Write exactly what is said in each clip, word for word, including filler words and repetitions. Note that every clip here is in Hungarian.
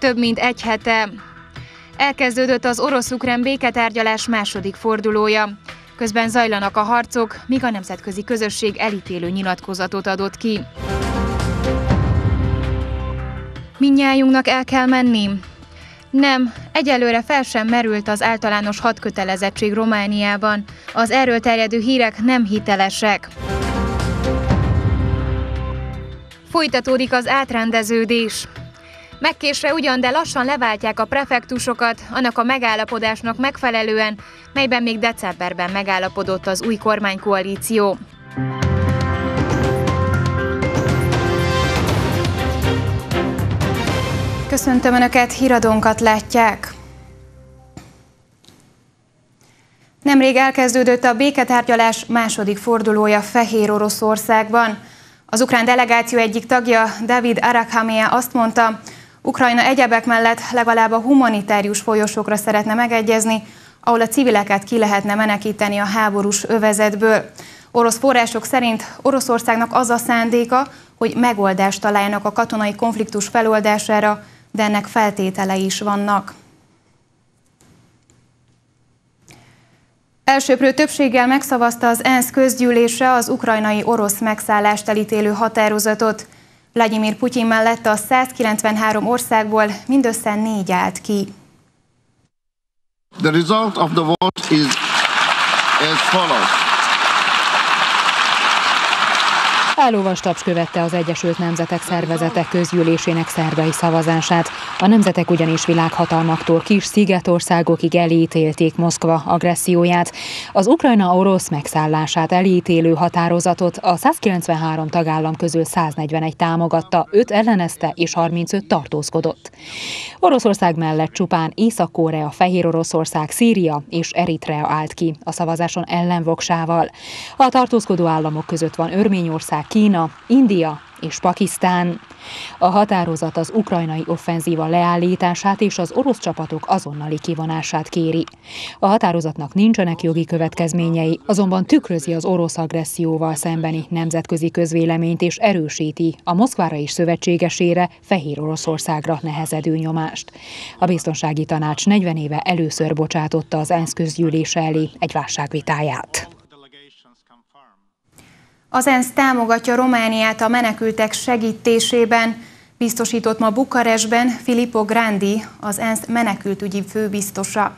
több mint egy hete. Elkezdődött az orosz-ukrán béketárgyalás második fordulója. Közben zajlanak a harcok, míg a nemzetközi közösség elítélő nyilatkozatot adott ki. Mindnyájunknak el kell menni? Nem, egyelőre fel sem merült az általános hadkötelezettség Romániában. Az erről terjedő hírek nem hitelesek. Folytatódik az átrendeződés. Megkésve ugyan, de lassan leváltják a prefektusokat, annak a megállapodásnak megfelelően, melyben még decemberben megállapodott az új kormánykoalíció. Köszöntöm Önöket, híradónkat látják. Nemrég elkezdődött a béketárgyalás második fordulója Fehéroroszországban. Az ukrán delegáció egyik tagja, David Arakhamia azt mondta, Ukrajna egyebek mellett legalább a humanitárius folyosókra szeretne megegyezni, ahol a civileket ki lehetne menekíteni a háborús övezetből. Orosz források szerint Oroszországnak az a szándéka, hogy megoldást találjanak a katonai konfliktus feloldására, de ennek feltételei is vannak. Elsöprő többséggel megszavazta az ENSZ közgyűlése az ukrajnai orosz megszállást elítélő határozatot. Vladimir Putyin mellett a százkilencvenhárom országból mindössze négy állt ki. The result of the vote is as follows. Állóvas taps követte az Egyesült Nemzetek Szervezete közgyűlésének szerdai szavazását. A nemzetek ugyanis világhatalmaktól kis szigetországokig elítélték Moszkva agresszióját. Az Ukrajna orosz megszállását elítélő határozatot a százkilencvenhárom tagállam közül száznegyvenegy támogatta, öt ellenezte és harmincöt tartózkodott. Oroszország mellett csupán Észak-Korea, Fehéroroszország, Szíria és Eritrea állt ki a szavazáson ellenvoksával. A tartózkodó államok között van Örményország, Kína, India és Pakisztán. A határozat az ukrajnai offenzíva leállítását és az orosz csapatok azonnali kivonását kéri. A határozatnak nincsenek jogi következményei, azonban tükrözi az orosz agresszióval szembeni nemzetközi közvéleményt és erősíti a Moszkvára és szövetségesére, Fehéroroszországra nehezedő nyomást. A Biztonsági Tanács negyven éve először bocsátotta az ENSZ közgyűlése elé egy válságvitáját. Az ENSZ támogatja Romániát a menekültek segítésében, biztosított ma Bukarestben Filippo Grandi, az ENSZ menekültügyi főbiztosa.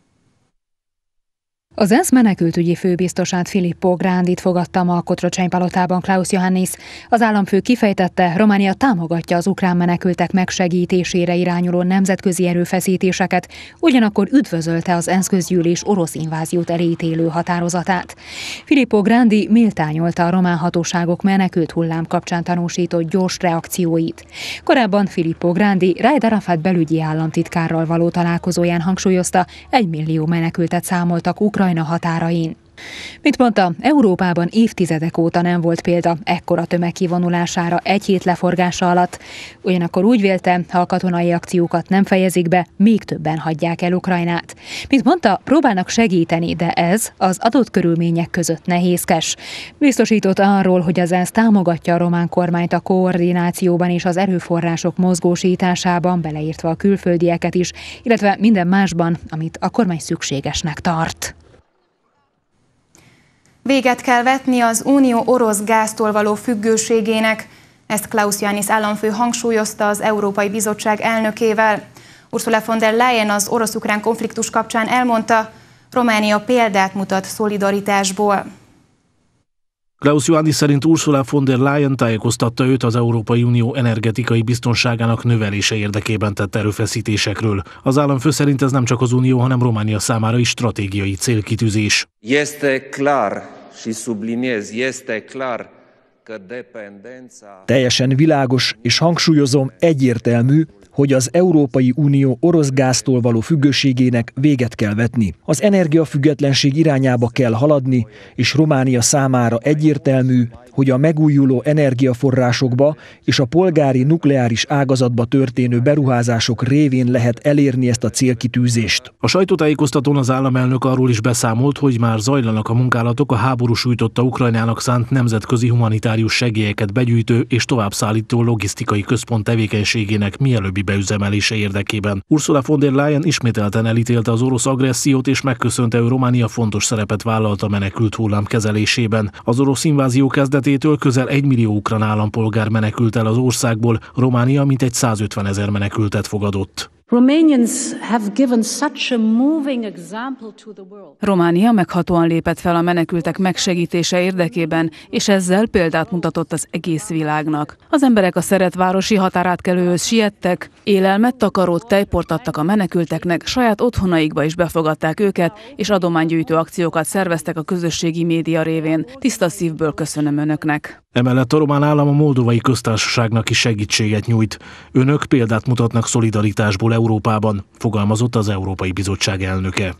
Az ENSZ menekültügyi főbiztosát Filippo Grandit fogadta ma a Cotroceni palotában Klaus Johannis. Az államfő kifejtette, Románia támogatja az ukrán menekültek megsegítésére irányuló nemzetközi erőfeszítéseket, ugyanakkor üdvözölte az ENSZ közgyűlés orosz inváziót elítélő határozatát. Filippo Grandi méltányolta a román hatóságok menekült hullám kapcsán tanúsított gyors reakcióit. Korábban Filippo Grandi Raed Arafat belügyi államtitkárral való találkozóján hangsúlyozta, egy millió menekültet számoltak Ukrajna határain. Mint mondta, Európában évtizedek óta nem volt példa ekkora tömeg kivonulására egy hét leforgása alatt. Ugyanakkor úgy vélte, ha a katonai akciókat nem fejezik be, még többen hagyják el Ukrajnát. Mint mondta, próbálnak segíteni, de ez az adott körülmények között nehézkes. Biztosított arról, hogy az ENSZ támogatja a román kormányt a koordinációban és az erőforrások mozgósításában, beleértve a külföldieket is, illetve minden másban, amit a kormány szükségesnek tart. Véget kell vetni az Unió orosz gáztól való függőségének. Ezt Klaus Johannis államfő hangsúlyozta az Európai Bizottság elnökével. Ursula von der Leyen az orosz-ukrán konfliktus kapcsán elmondta, Románia példát mutat szolidaritásból. Klaus Johannis szerint Ursula von der Leyen tájékoztatta őt az Európai Unió energetikai biztonságának növelése érdekében tett erőfeszítésekről. Az államfő szerint ez nem csak az Unió, hanem Románia számára is stratégiai célkitűzés. Este clar, și subliniez, este clar că dependența... Teljesen világos, és hangsúlyozom, egyértelmű, hogy az Európai Unió orosz gáztól való függőségének véget kell vetni. Az energiafüggetlenség irányába kell haladni, és Románia számára egyértelmű, hogy a megújuló energiaforrásokba és a polgári nukleáris ágazatba történő beruházások révén lehet elérni ezt a célkitűzést. A sajtótájékoztatón az államelnök arról is beszámolt, hogy már zajlanak a munkálatok a háború sújtotta Ukrajnának szánt nemzetközi humanitárius segélyeket begyűjtő és továbbszállító logisztikai központ tevékenységének mielőbbi beüzemelése érdekében. Ursula von der Leyen ismételten elítélte az orosz agressziót és megköszönte, hogy Románia fontos szerepet vállalt a menekült hullám kezelésében. Az orosz invázió kezdetétől közel egy millió ukrán állampolgár menekült el az országból, Románia mintegy százötvenezer menekültet fogadott. Románia meghatóan lépett fel a menekültek megsegítése érdekében, és ezzel példát mutatott az egész világnak. Az emberek a szeretvárosi határátkelőhöz siettek, élelmet, takarót, tejport adtak a menekülteknek, saját otthonaikba is befogadták őket, és adománygyűjtő akciókat szerveztek a közösségi média révén. Tiszta szívből köszönöm önöknek. Emellett a román állam a Moldovai Köztársaságnak is segítséget nyújt. Önök példát mutatnak szolidaritásból Európában, fogalmazott az Európai Bizottság elnöke.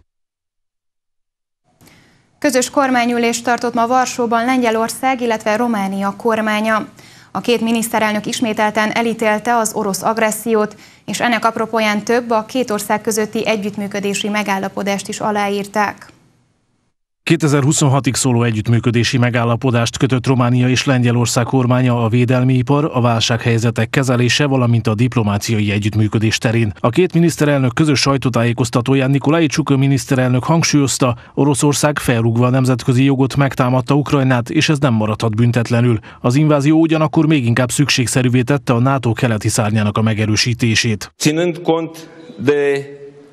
Közös kormányülést tartott ma Varsóban Lengyelország, illetve Románia kormánya. A két miniszterelnök ismételten elítélte az orosz agressziót, és ennek apropóján több a két ország közötti együttműködési megállapodást is aláírták. kétezer-huszonhatig szóló együttműködési megállapodást kötött Románia és Lengyelország kormánya a védelmi ipar, a válsághelyzetek kezelése, valamint a diplomáciai együttműködés terén. A két miniszterelnök közös sajtótájékoztatóján Nikolai Csuka miniszterelnök hangsúlyozta, Oroszország felrúgva a nemzetközi jogot megtámadta Ukrajnát, és ez nem maradhat büntetlenül. Az invázió ugyanakkor még inkább szükségszerűvé tette a NATO keleti szárnyának a megerősítését. Ținând cont de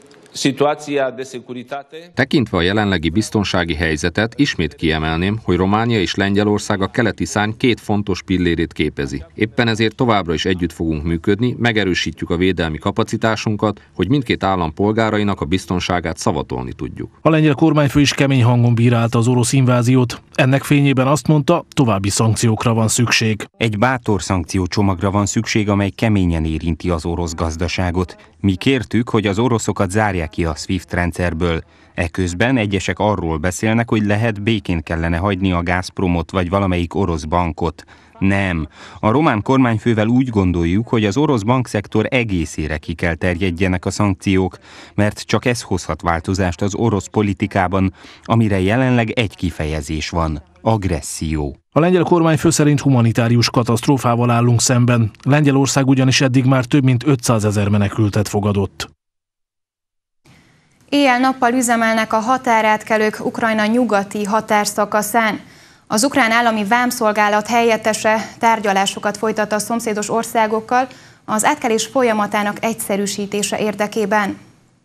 Tekintve a jelenlegi biztonsági helyzetet, ismét kiemelném, hogy Románia és Lengyelország a keleti szárny két fontos pillérét képezi. Éppen ezért továbbra is együtt fogunk működni, megerősítjük a védelmi kapacitásunkat, hogy mindkét állam polgárainak a biztonságát szavatolni tudjuk. A lengyel kormányfő is kemény hangon bírálta az orosz inváziót. Ennek fényében azt mondta, további szankciókra van szükség. Egy bátor szankciócsomagra van szükség, amely keményen érinti az orosz gazdaságot. Mi kértük, hogy az oroszokat zárják ki a SWIFT rendszerből. Eközben egyesek arról beszélnek, hogy lehet békén kellene hagyni a Gazpromot vagy valamelyik orosz bankot. Nem. A román kormányfővel úgy gondoljuk, hogy az orosz bankszektor egészére ki kell terjedjenek a szankciók, mert csak ez hozhat változást az orosz politikában, amire jelenleg egy kifejezés van: agresszió. A lengyel kormányfő szerint humanitárius katasztrófával állunk szemben. Lengyelország ugyanis eddig már több mint ötszázezer menekültet fogadott. Éjjel-nappal üzemelnek a határátkelők Ukrajna nyugati határszakaszán. Az ukrán állami vámszolgálat helyettese tárgyalásokat folytat a szomszédos országokkal az átkelés folyamatának egyszerűsítése érdekében.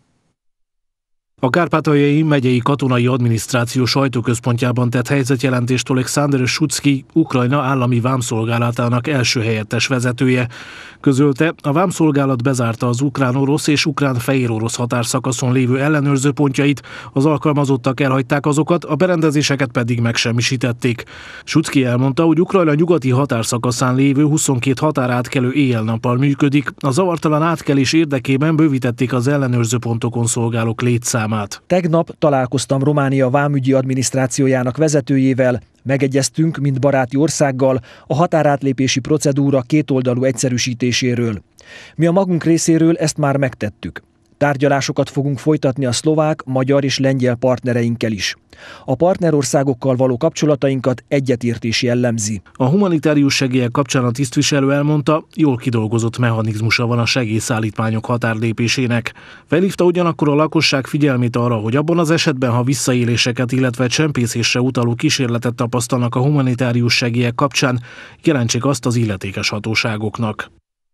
A Kárpátaljai megyei katonai adminisztráció sajtóközpontjában tett helyzetjelentést Oleksandr Sutszki, Ukrajna állami vámszolgálatának első helyettes vezetője. Közölte, a vámszolgálat bezárta az ukrán-orosz és ukrán-fehér-orosz határszakaszon lévő ellenőrző pontjait, az alkalmazottak elhagyták azokat, a berendezéseket pedig megsemmisítették. Sutszki elmondta, hogy Ukrajna nyugati határszakaszán lévő huszonkét határátkelő éjjel-nappal működik, a zavartalan átkelés érdekében bővítették az ellenőrző pontokon szolgálók létszámát. Tegnap találkoztam Románia vámügyi adminisztrációjának vezetőjével, megegyeztünk, mint baráti országgal, a határátlépési procedúra kétoldalú egyszerűsítéséről. Mi a magunk részéről ezt már megtettük. Tárgyalásokat fogunk folytatni a szlovák, magyar és lengyel partnereinkkel is. A partnerországokkal való kapcsolatainkat egyetértés jellemzi. A humanitárius segélyek kapcsán a tisztviselő elmondta, jól kidolgozott mechanizmusa van a segélyszállítmányok határlépésének. Felhívta ugyanakkor a lakosság figyelmét arra, hogy abban az esetben, ha visszaéléseket, illetve csempészésre utaló kísérletet tapasztalnak a humanitárius segélyek kapcsán, jelentsék azt az illetékes hatóságoknak.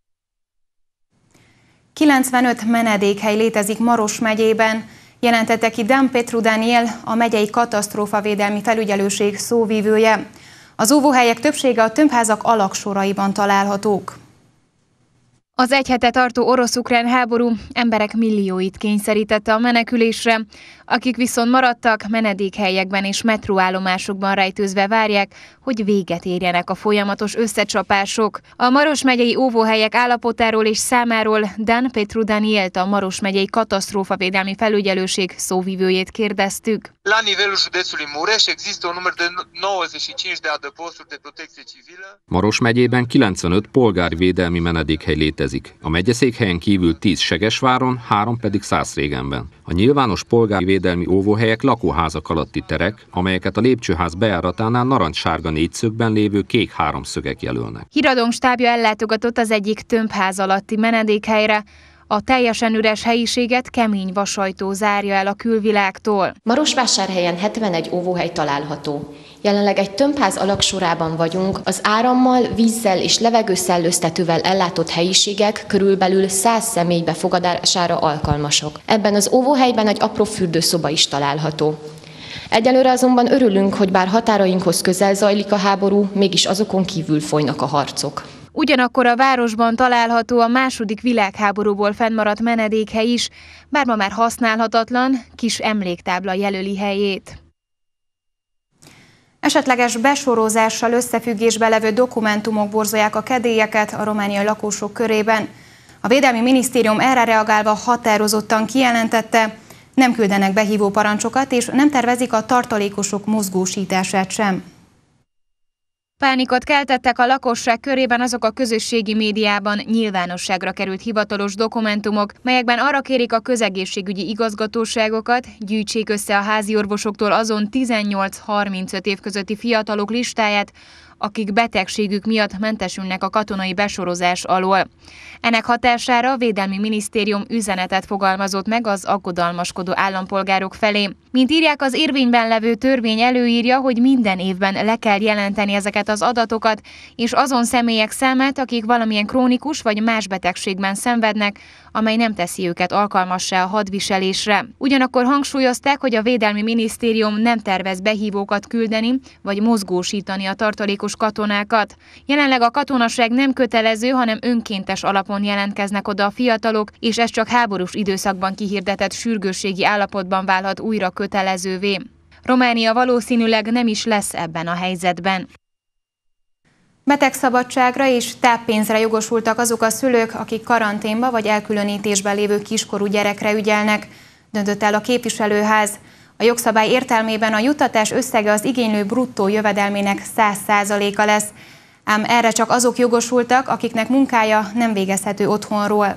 kilencvenöt menedékhely létezik Maros megyében, jelentette ki Dan Petru Daniel, a megyei katasztrófavédelmi felügyelőség szóvívője. Az óvóhelyek többsége a tömbházak alagsoraiban találhatók. Az egy hete tartó orosz-ukrán háború emberek millióit kényszerítette a menekülésre, akik viszont maradtak, menedékhelyekben és metróállomásokban rejtőzve várják, hogy véget érjenek a folyamatos összecsapások. A Maros megyei óvóhelyek állapotáról és számáról Dan Petru Danielt, a Maros megyei katasztrófavédelmi felügyelőség szóvivőjét kérdeztük. La nivelul județului Mureș există un număr de nouăzeci și cinci de adăposturi de protecție civilă. Maros megyében kilencvenöt polgárvédelmi menedékhely létezik. A megyeszékhelyen kívül tíz Segesváron, három pedig Szászrégenben. A nyilvános polgárvédelmi óvóhelyek lakóházak alatti terek, amelyeket a lépcsőház bejáratánál narancssárga négyszögben lévő kék háromszögek jelölnek. Híradónk stábja ellátogatott az egyik tömbház alatti menedékhelyre. A teljesen üres helyiséget kemény vasajtó zárja el a külvilágtól. Marosvásárhelyen hetvenegy óvóhely található. Jelenleg egy tömbház alagsorában vagyunk, az árammal, vízzel és levegőszellőztetővel ellátott helyiségek körülbelül száz személy befogadására alkalmasok. Ebben az óvóhelyben egy apró fürdőszoba is található. Egyelőre azonban örülünk, hogy bár határainkhoz közel zajlik a háború, mégis azokon kívül folynak a harcok. Ugyanakkor a városban található a második világháborúból fennmaradt menedékhely is, bár ma már használhatatlan, kis emléktábla jelöli helyét. Esetleges besorozással összefüggésbe levő dokumentumok borzolják a kedélyeket a romániai lakosok körében. A Védelmi Minisztérium erre reagálva határozottan kijelentette, nem küldenek behívó parancsokat, és nem tervezik a tartalékosok mozgósítását sem. Pánikot keltettek a lakosság körében azok a közösségi médiában nyilvánosságra került hivatalos dokumentumok, melyekben arra kérik a közegészségügyi igazgatóságokat, gyűjtsék össze a házi orvosoktól azon tizennyolc-harmincöt év közötti fiatalok listáját, akik betegségük miatt mentesülnek a katonai besorozás alól. Ennek hatására a Védelmi Minisztérium üzenetet fogalmazott meg az aggodalmaskodó állampolgárok felé. Mint írják, az érvényben levő törvény előírja, hogy minden évben le kell jelenteni ezeket az adatokat, és azon személyek számát, akik valamilyen krónikus vagy más betegségben szenvednek, amely nem teszi őket alkalmassá a hadviselésre. Ugyanakkor hangsúlyozták, hogy a Védelmi Minisztérium nem tervez behívókat küldeni, vagy mozgósítani a tartalékos katonákat. Jelenleg a katonaság nem kötelező, hanem önkéntes alapon jelentkeznek oda a fiatalok, és ez csak háborús időszakban kihirdetett sürgősségi állapotban válhat újra kötelezővé. Románia valószínűleg nem is lesz ebben a helyzetben. Betegszabadságra és táppénzre jogosultak azok a szülők, akik karanténba vagy elkülönítésben lévő kiskorú gyerekre ügyelnek, döntött el a képviselőház. A jogszabály értelmében a juttatás összege az igénylő bruttó jövedelmének száz százaléka lesz, ám erre csak azok jogosultak, akiknek munkája nem végezhető otthonról.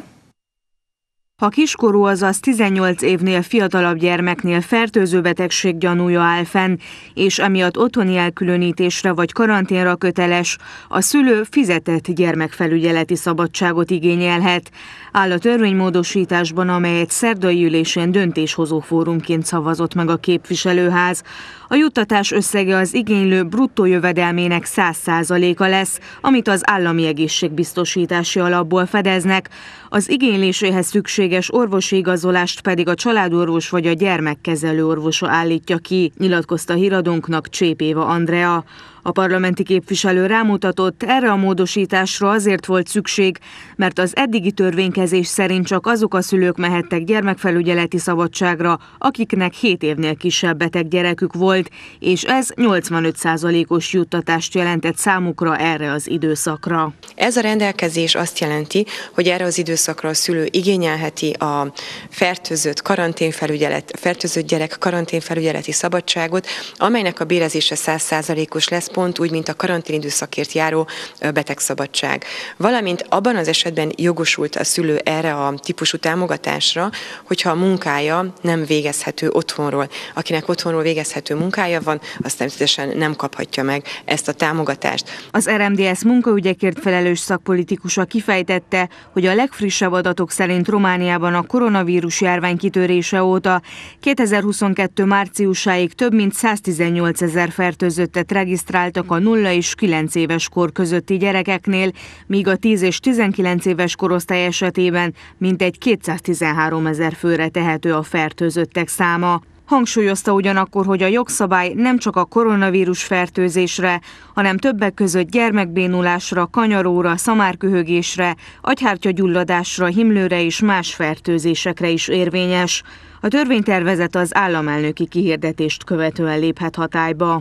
Ha kiskorú, azaz tizennyolc évnél fiatalabb gyermeknél fertőző betegség gyanúja áll fenn, és emiatt otthoni elkülönítésre vagy karanténra köteles, a szülő fizetett gyermekfelügyeleti szabadságot igényelhet. Áll a törvénymódosításban, amelyet szerdai ülésén döntéshozó fórumként szavazott meg a képviselőház. A juttatás összege az igénylő bruttó jövedelmének száz százaléka lesz, amit az állami egészségbiztosítási alapból fedeznek. Az igényléséhez szükséges orvosi igazolást pedig a családorvos vagy a gyermekkezelő orvosa állítja ki, nyilatkozta híradónknak Csép Éva Andrea. A parlamenti képviselő rámutatott, erre a módosításra azért volt szükség, mert az eddigi törvénykezés szerint csak azok a szülők mehettek gyermekfelügyeleti szabadságra, akiknek hét évnél kisebb beteg gyerekük volt, és ez nyolcvanöt százalékos juttatást jelentett számukra erre az időszakra. Ez a rendelkezés azt jelenti, hogy erre az időszakra a szülő igényelheti a fertőzött, karanténfelügyelet, fertőzött gyerek karanténfelügyeleti szabadságot, amelynek a bérezése száz százalékos lesz, pont úgy, mint a karanténidőszakért járó betegszabadság. Valamint abban az esetben jogosult a szülő erre a típusú támogatásra, hogyha a munkája nem végezhető otthonról. Akinek otthonról végezhető munkája van, az természetesen nem kaphatja meg ezt a támogatást. Az er em dé es munkaügyekért felelős szakpolitikusa kifejtette, hogy a legfrissebb adatok szerint Romániában a koronavírus járvány kitörése óta kétezer-huszonkettő márciusáig több mint száztizennyolc ezer fertőzöttet regisztráltak a nulla és kilenc éves kor közötti gyerekeknél, míg a tíz és tizenkilenc éves korosztály esetében mintegy kétszáztizenhárom ezer főre tehető a fertőzöttek száma. Hangsúlyozta ugyanakkor, hogy a jogszabály nem csak a koronavírus fertőzésre, hanem többek között gyermekbénulásra, kanyaróra, szamárköhögésre, agyhártyagyulladásra, himlőre és más fertőzésekre is érvényes. A törvénytervezet az államelnöki kihirdetést követően léphet hatályba.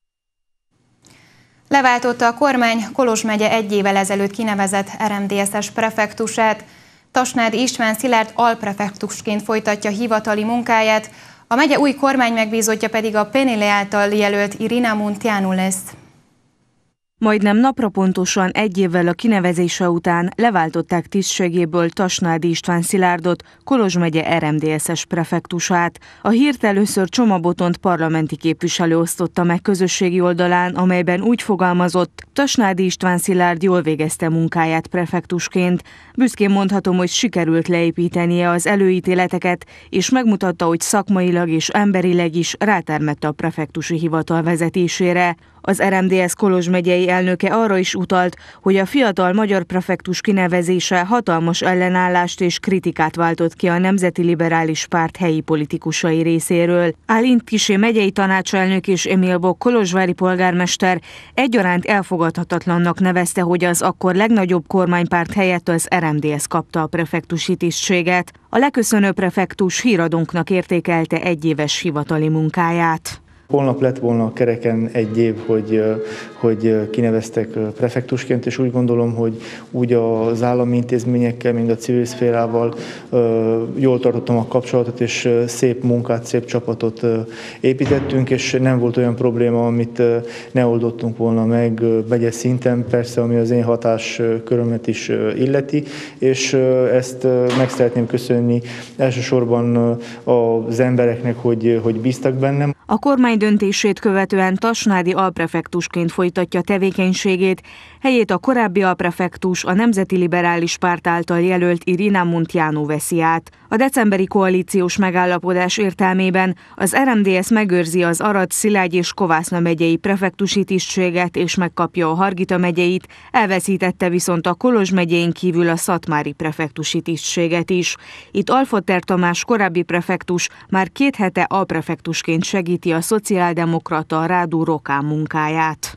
Leváltotta a kormány Kolozs megye egy évvel ezelőtt kinevezett er em dé es-es prefektusát. Tasnádi István Szilárd alprefektusként folytatja hivatali munkáját, A megye új kormány megbízottja pedig a Penile által jelölt Irina Munteanu lesz. Majdnem napra pontosan egy évvel a kinevezése után leváltották tisztségéből Tasnádi István Szilárdot, Kolozs megye er em dé es-es prefektusát. A hírt először Csoma Botont parlamenti képviselő osztotta meg közösségi oldalán, amelyben úgy fogalmazott, Tasnádi István Szilárd jól végezte munkáját prefektusként. Büszkén mondhatom, hogy sikerült leépítenie az előítéleteket, és megmutatta, hogy szakmailag és emberileg is rátermette a prefektusi hivatal vezetésére. Az er em dé es Kolozs megyei elnöke arra is utalt, hogy a fiatal magyar prefektus kinevezése hatalmas ellenállást és kritikát váltott ki a Nemzeti Liberális Párt helyi politikusai részéről. Álint Kissé megyei tanácselnök és Emil Bock kolozsvári polgármester egyaránt elfogadhatatlannak nevezte, hogy az akkor legnagyobb kormánypárt helyett az er em dé es kapta a prefektusi tisztséget. A leköszönő prefektus híradónknak értékelte egyéves hivatali munkáját. Holnap lett volna kereken egy év, hogy, hogy kineveztek prefektusként, és úgy gondolom, hogy úgy az állami intézményekkel, mint a civil szférával jól tartottam a kapcsolatot, és szép munkát, szép csapatot építettünk, és nem volt olyan probléma, amit ne oldottunk volna meg megye szinten, persze, ami az én hatáskörömet is illeti, és ezt meg szeretném köszönni elsősorban az embereknek, hogy, hogy bíztak bennem. A kormány döntését követően Tasnádi alprefektusként folytatja tevékenységét, helyét a korábbi alprefektus, a Nemzeti Liberális Párt által jelölt Irina Munteanu veszi át. A decemberi koalíciós megállapodás értelmében az er em dé es megőrzi az Arad, Szilágy és Kovászna megyei prefektusi tisztséget és megkapja a Hargita megyeit, elveszítette viszont a Kolozs megyén kívül a szatmári prefektusi tisztséget is. Itt Alfoter Tamás korábbi prefektus már két hete alprefektusként segíti a szociáldemokrata Rádó Rokán munkáját.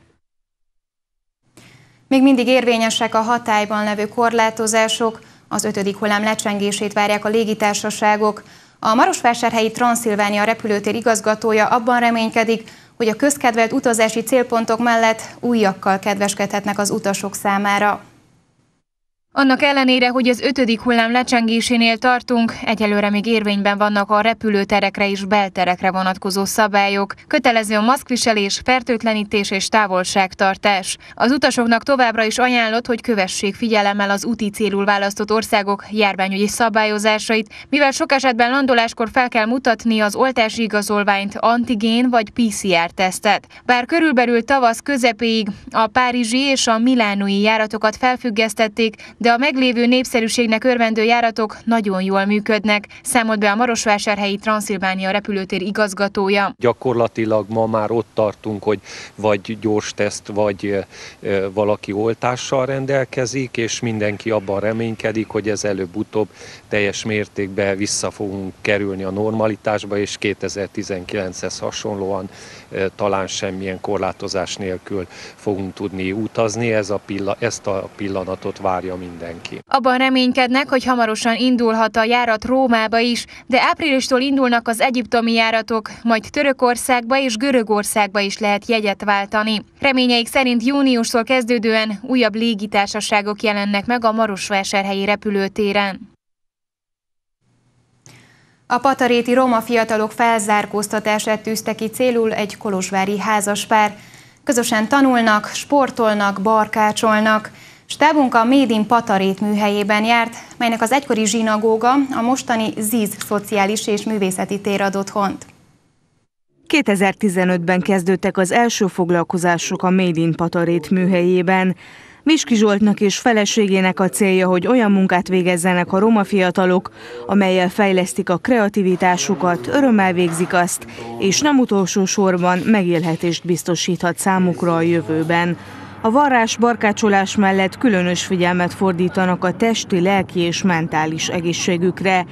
Még mindig érvényesek a hatályban levő korlátozások, az ötödik hullám lecsengését várják a légitársaságok. A marosvásárhelyi Transzilvánia repülőtér igazgatója abban reménykedik, hogy a közkedvelt utazási célpontok mellett újakkal kedveskedhetnek az utasok számára. Annak ellenére, hogy az ötödik hullám lecsengésénél tartunk, egyelőre még érvényben vannak a repülőterekre és belterekre vonatkozó szabályok, kötelező a maszkviselés, fertőtlenítés és távolságtartás. Az utasoknak továbbra is ajánlott, hogy kövessék figyelemmel az úti célul választott országok járványügyi szabályozásait, mivel sok esetben landoláskor fel kell mutatni az oltási igazolványt, antigén vagy pé cé er-tesztet. Bár körülbelül tavasz közepéig a párizsi és a milánói járatokat felfüggesztették, de a meglévő népszerűségnek örvendő járatok nagyon jól működnek, számolt be a marosvásárhelyi Transzilvánia repülőtér igazgatója. Gyakorlatilag ma már ott tartunk, hogy vagy gyors teszt, vagy valaki oltással rendelkezik, és mindenki abban reménykedik, hogy ez előbb-utóbb teljes mértékben vissza fogunk kerülni a normalitásba, és kétezer-tizenkilenchez hasonlóan talán semmilyen korlátozás nélkül fogunk tudni utazni. Ez a pilla, ezt a pillanatot várja mindenki. Abban reménykednek, hogy hamarosan indulhat a járat Rómába is, de áprilistól indulnak az egyiptomi járatok, majd Törökországba és Görögországba is lehet jegyet váltani. Reményeik szerint júniustól kezdődően újabb légitársaságok jelennek meg a marosvásárhelyi repülőtéren. A pataréti roma fiatalok felzárkóztatását tűzte ki célul egy kolozsvári házaspár. Közösen tanulnak, sportolnak, barkácsolnak. Stábunk a Made in Patarét műhelyében járt, melynek az egykori zsinagóga a mostani zíz szociális és művészeti tér ad otthont. kétezer-tizenötben kezdődtek az első foglalkozások a Made in Patarét műhelyében. Miski Zsoltnak és feleségének a célja, hogy olyan munkát végezzenek a roma fiatalok, amellyel fejlesztik a kreativitásukat, örömmel végzik azt, és nem utolsó sorban megélhetést biztosíthat számukra a jövőben. A varrás, barkácsolás mellett különös figyelmet fordítanak a testi, lelki és mentális egészségükre.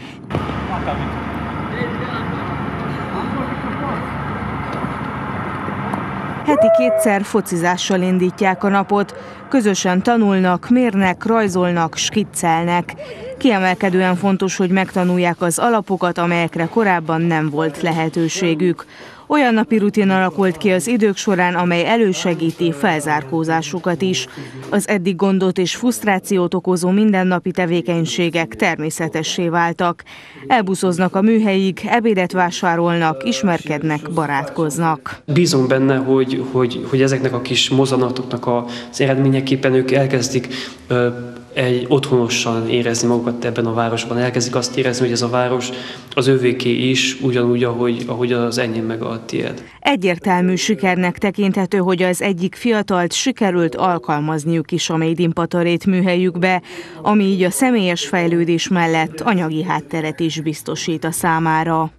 Heti kétszer focizással indítják a napot, közösen tanulnak, mérnek, rajzolnak, skiccelnek. Kiemelkedően fontos, hogy megtanulják az alapokat, amelyekre korábban nem volt lehetőségük. Olyan napi rutin alakult ki az idők során, amely elősegíti felzárkózásukat is. Az eddig gondot és frusztrációt okozó mindennapi tevékenységek természetessé váltak. Elbuszoznak a műhelyig, ebédet vásárolnak, ismerkednek, barátkoznak. Bízom benne, hogy, hogy, hogy ezeknek a kis mozanatoknak az eredményeképpen ők elkezdik ö, egy otthonosan érezni magukat ebben a városban. Elkezdik azt érezni, hogy ez a város az övéké is, ugyanúgy, ahogy, ahogy az enyém meg a tiéd. Egyértelmű sikernek tekinthető, hogy az egyik fiatalt sikerült alkalmazniuk is a Made in Patarét műhelyükbe, ami így a személyes fejlődés mellett anyagi hátteret is biztosít a számára.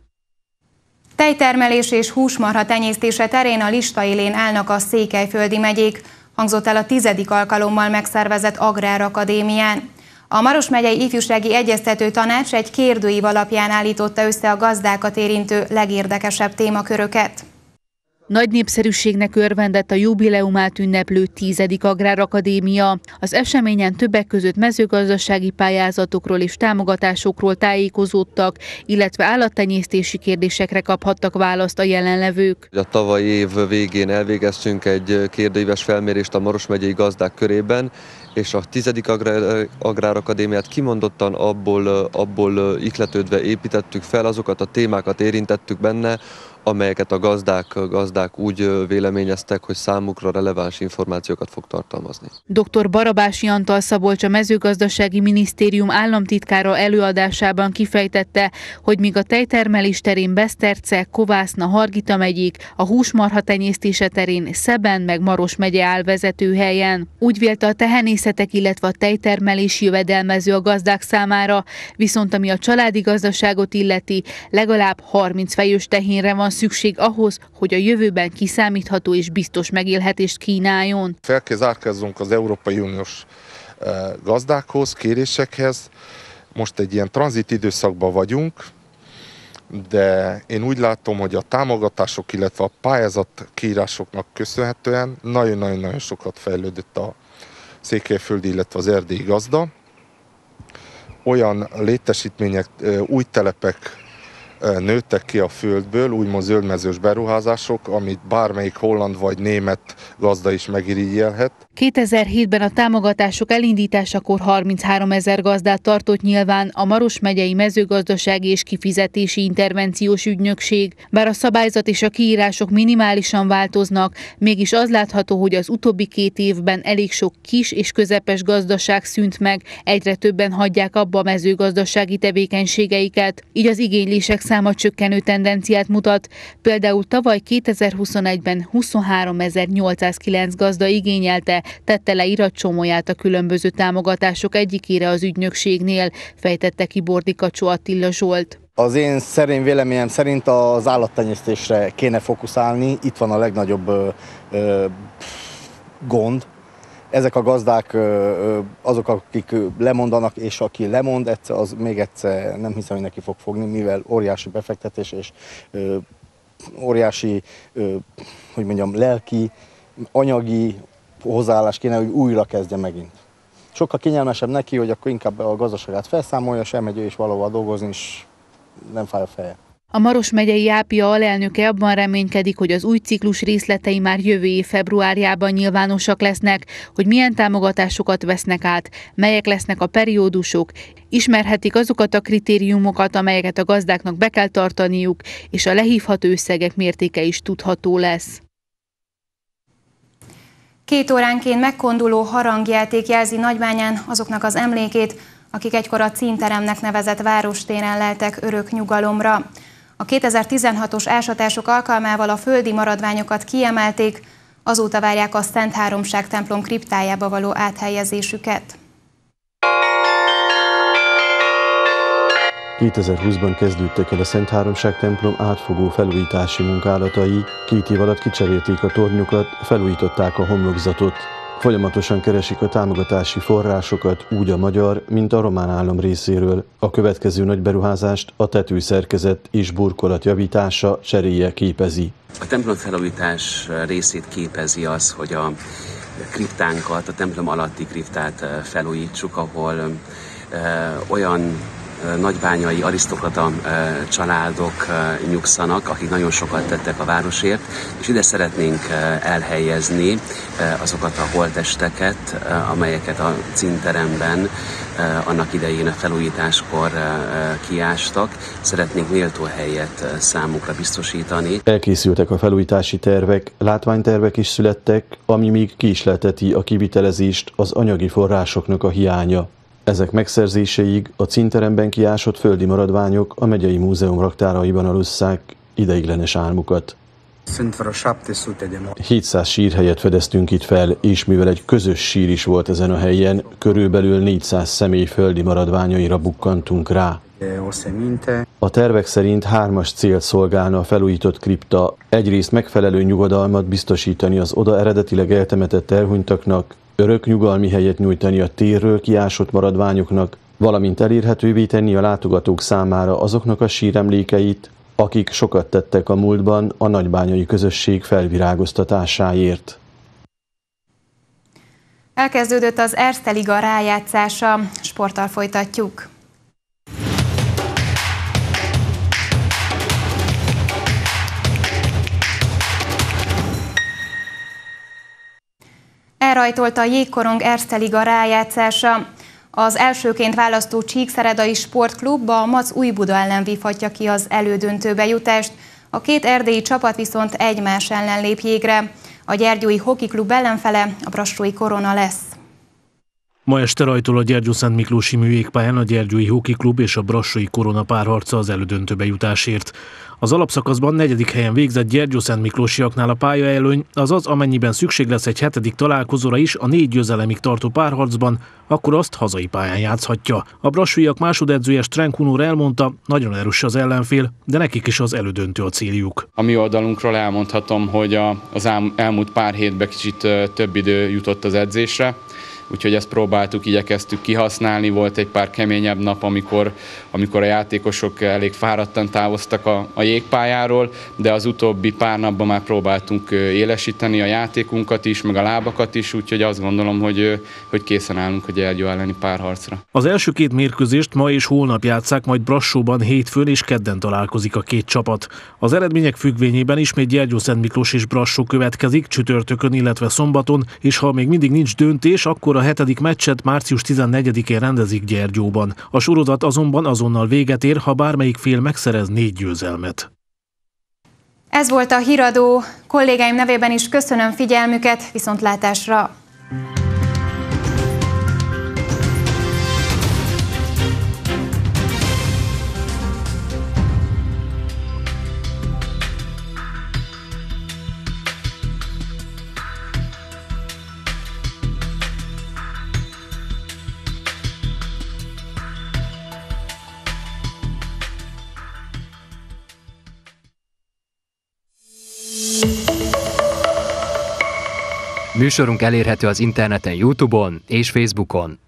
Tejtermelés és húsmarha tenyésztése terén a lista élén állnak a székelyföldi megyék, hangzott el a tizedik alkalommal megszervezett Agrárakadémián. A Maros megyei ifjúsági egyeztető tanács egy kérdőív alapján állította össze a gazdákat érintő legérdekesebb témaköröket. Nagy népszerűségnek örvendett a jubileumát ünneplő tizedik Agrárakadémia. Az eseményen többek között mezőgazdasági pályázatokról és támogatásokról tájékozódtak, illetve állattenyésztési kérdésekre kaphattak választ a jelenlevők. A tavalyi év végén elvégeztünk egy kérdőíves felmérést a Maros megyei gazdák körében, és a tizedik Agrár, Agrárakadémiát kimondottan abból, abból ihletődve építettük fel, azokat a témákat érintettük benne, amelyeket a gazdák, gazdák úgy véleményeztek, hogy számukra releváns információkat fog tartalmazni. doktor Barabási Antal Szabolcs, a mezőgazdasági minisztérium államtitkára előadásában kifejtette, hogy míg a tejtermelés terén Beszterce, Kovászna, Hargita megyék, a húsmarha tenyésztése terén Szeben meg Maros megye áll vezető helyen. Úgy vélte, a tehenészetek, illetve a tejtermelés jövedelmező a gazdák számára, viszont ami a családi gazdaságot illeti, legalább harminc fejős tehénre van szükség ahhoz, hogy a jövőben kiszámítható és biztos megélhetést kínáljon. Fel kell zárkózzunk az Európai Uniós gazdákhoz, kérésekhez. Most egy ilyen tranzit időszakban vagyunk, de én úgy látom, hogy a támogatások, illetve a pályázat kiírásoknak köszönhetően nagyon-nagyon sokat fejlődött a székelyföldi, illetve az erdélyi gazda. Olyan létesítmények, új telepek nőttek ki a földből, úgymond zöldmezős beruházások, amit bármelyik holland vagy német gazda is megirigyelhet. kétezer-hétben a támogatások elindításakor harminchárom ezer gazdát tartott nyilván a Maros megyei mezőgazdasági és kifizetési intervenciós ügynökség. Bár a szabályzat és a kiírások minimálisan változnak, mégis az látható, hogy az utóbbi két évben elég sok kis és közepes gazdaság szűnt meg, egyre többen hagyják abba a mezőgazdasági tevékenységeiket, így az igénylések száma csökkenő tendenciát mutat. Például tavaly kétezer-huszonegyben huszonháromezer-nyolcszázkilenc gazda igényelte, tette le iratcsomóját a különböző támogatások egyikére az ügynökségnél, fejtette ki Bordi Kacsó Attila Zsolt. Az én szerény véleményem szerint az állattenyésztésre kéne fókuszálni, itt van a legnagyobb ö, ö, gond. Ezek a gazdák azok, akik lemondanak, és aki lemond, egyszer, az még egyszer nem hiszem, hogy neki fog fogni, mivel óriási befektetés és ö, óriási, ö, hogy mondjam, lelki, anyagi hozzáállás kéne, hogy újra kezdje megint. Sokkal kényelmesebb neki, hogy akkor inkább a gazdaságát felszámolja, és elmegy ő is valahol dolgozni, és nem fáj a feje. A Maros megyei Ápia alelnöke abban reménykedik, hogy az új ciklus részletei már jövő év februárjában nyilvánosak lesznek, hogy milyen támogatásokat vesznek át, melyek lesznek a periódusok, ismerhetik azokat a kritériumokat, amelyeket a gazdáknak be kell tartaniuk, és a lehívható összegek mértéke is tudható lesz. Két óránként megkonduló harangjáték jelzi Nagybányán azoknak az emlékét, akik egykor a címteremnek nevezett várostéren leltek örök nyugalomra. A kétezer-tizenhatos ásatások alkalmával a földi maradványokat kiemelték, azóta várják a Szent Háromság templom kriptájába való áthelyezésüket. kétezer-húszban kezdődtek el a Szent Háromság templom átfogó felújítási munkálatai. Két év alatt kicserélték a tornyokat, felújították a homlokzatot. Folyamatosan keresik a támogatási forrásokat úgy a magyar, mint a román állam részéről. A következő nagy beruházást a tetőszerkezet és burkolat javítása, cseréje képezi. A templom felújítás részét képezi az, hogy a kriptánkat, a templom alatti kriptát felújítsuk, ahol olyan nagybányai arisztokrata családok nyugszanak, akik nagyon sokat tettek a városért, és ide szeretnénk elhelyezni azokat a holttesteket, amelyeket a cinteremben annak idején a felújításkor kiástak. Szeretnénk méltó helyet számukra biztosítani. Elkészültek a felújítási tervek, látványtervek is születtek, ami még késlelteti a kivitelezést az anyagi forrásoknak a hiánya. Ezek megszerzéséig a cinteremben kiásott földi maradványok a megyei múzeum raktáraiban alusszák ideiglenes álmukat. hétszáz sírhelyet fedeztünk itt fel, és mivel egy közös sír is volt ezen a helyen, körülbelül négyszáz személy földi maradványaira bukkantunk rá. A tervek szerint hármas célt szolgálna a felújított kripta, egyrészt megfelelő nyugodalmat biztosítani az oda eredetileg eltemetett elhunytaknak, örök nyugalmi helyet nyújtani a térről kiásott maradványoknak, valamint elérhetővé tenni a látogatók számára azoknak a síremlékeit, akik sokat tettek a múltban a nagybányai közösség felvirágoztatásáért. Elkezdődött az Erste Liga rájátszása, sporttal folytatjuk. Elrajtolt a Jégkorong Erste Liga rájátszása. Az elsőként választó Csíkszeredai Sportklub a Mac Újbuda ellen vívhatja ki az elődöntőbe jutást. A két erdélyi csapat viszont egymás ellen lép jégre. A Gyergyói Hoki Klub ellenfele a brassói Korona lesz. Ma este rajtol a Gyergyó-Szentmiklósi műjégpályán a Gyergyói Hoki Klub és a brassói Korona párharca az elődöntőbe jutásért. Az alapszakaszban negyedik helyen végzett Gyergyó-Szentmiklósiaknál a pályaelőny, azaz amennyiben szükség lesz egy hetedik találkozóra is a négy győzelemig tartó párharcban, akkor azt hazai pályán játszhatja. A brassóiak másodedzője Strenk Hunor elmondta, nagyon erős az ellenfél, de nekik is az elődöntő a céljuk. A mi oldalunkról elmondhatom, hogy az elmúlt pár hétben kicsit több idő jutott az edzésre, úgyhogy ezt próbáltuk, igyekeztük kihasználni. Volt egy pár keményebb nap, amikor, amikor a játékosok elég fáradtan távoztak a, a jégpályáról, de az utóbbi pár napban már próbáltunk élesíteni a játékunkat is, meg a lábakat is, úgyhogy azt gondolom, hogy, hogy készen állunk a Gyergyó elleni párharcra. Az első két mérkőzést ma és holnap játsszák, majd Brassóban hétfőn és kedden találkozik a két csapat. Az eredmények függvényében ismét Gyergyó-Szentmiklós és Brassó következik csütörtökön, illetve szombaton, és ha még mindig nincs döntés, akkor a hetedik meccset március tizennegyedikén rendezik Gyergyóban. A sorozat azonban azonnal véget ér, ha bármelyik fél megszerez négy győzelmet. Ez volt a híradó. Kollégáim nevében is köszönöm figyelmüket, viszontlátásra! Műsorunk elérhető az interneten, YouTube-on és Facebookon.